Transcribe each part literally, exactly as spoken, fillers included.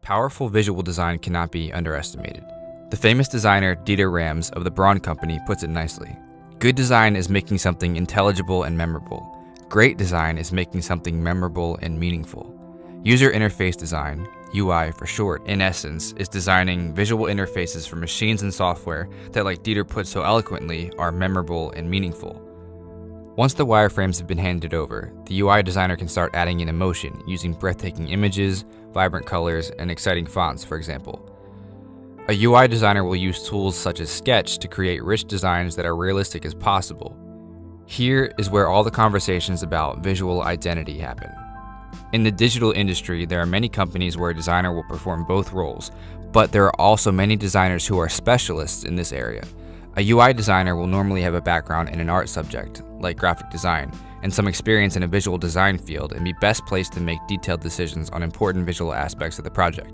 Powerful visual design cannot be underestimated. The famous designer Dieter Rams of the Braun Company puts it nicely. Good design is making something intelligible and memorable. Great design is making something memorable and meaningful. User interface design, U I for short, in essence, is designing visual interfaces for machines and software that, like Dieter put so eloquently, are memorable and meaningful. Once the wireframes have been handed over, the U I designer can start adding in emotion using breathtaking images, vibrant colors, and exciting fonts, for example. A U I designer will use tools such as Sketch to create rich designs that are realistic as possible. Here is where all the conversations about visual identity happen. In the digital industry, there are many companies where a designer will perform both roles, but there are also many designers who are specialists in this area. A U I designer will normally have a background in an art subject, like graphic design, and some experience in a visual design field and be best placed to make detailed decisions on important visual aspects of the project.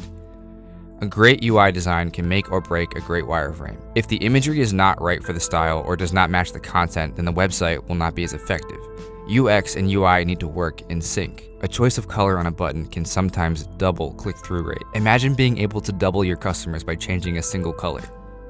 A great U I design can make or break a great wireframe. If the imagery is not right for the style or does not match the content, then the website will not be as effective. U X and U I need to work in sync. A choice of color on a button can sometimes double click-through rate. Imagine being able to double your customers by changing a single color.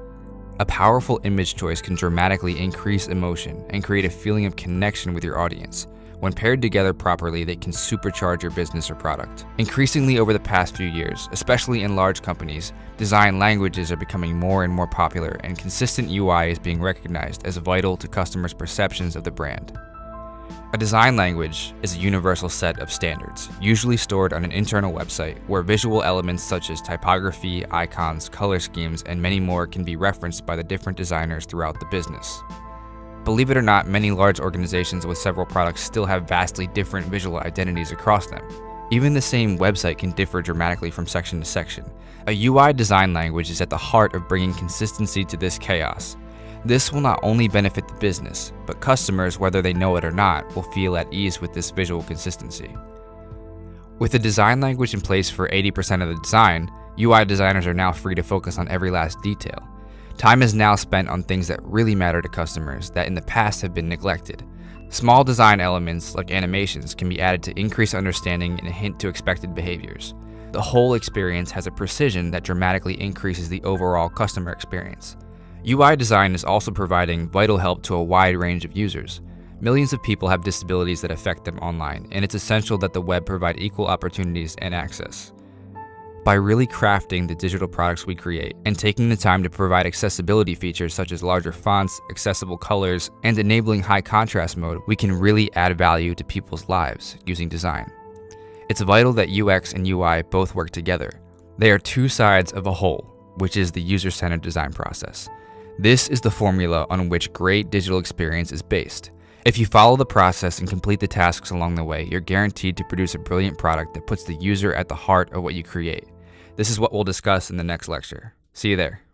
A powerful image choice can dramatically increase emotion and create a feeling of connection with your audience. When paired together properly, they can supercharge your business or product. Increasingly over the past few years, especially in large companies, design languages are becoming more and more popular, and consistent U I is being recognized as vital to customers' perceptions of the brand. A design language is a universal set of standards, usually stored on an internal website, where visual elements such as typography, icons, color schemes, and many more can be referenced by the different designers throughout the business. Believe it or not, many large organizations with several products still have vastly different visual identities across them. Even the same website can differ dramatically from section to section. A U I design language is at the heart of bringing consistency to this chaos. This will not only benefit the business, but customers, whether they know it or not, will feel at ease with this visual consistency. With a design language in place for eighty percent of the design, U I designers are now free to focus on every last detail. Time is now spent on things that really matter to customers that in the past have been neglected. Small design elements like animations can be added to increase understanding and hint to expected behaviors. The whole experience has a precision that dramatically increases the overall customer experience. U I design is also providing vital help to a wide range of users. Millions of people have disabilities that affect them online, and it's essential that the web provide equal opportunities and access. By really crafting the digital products we create and taking the time to provide accessibility features such as larger fonts, accessible colors, and enabling high contrast mode, we can really add value to people's lives using design. It's vital that U X and U I both work together. They are two sides of a whole, which is the user-centered design process. This is the formula on which great digital experience is based. If you follow the process and complete the tasks along the way, you're guaranteed to produce a brilliant product that puts the user at the heart of what you create. This is what we'll discuss in the next lecture. See you there.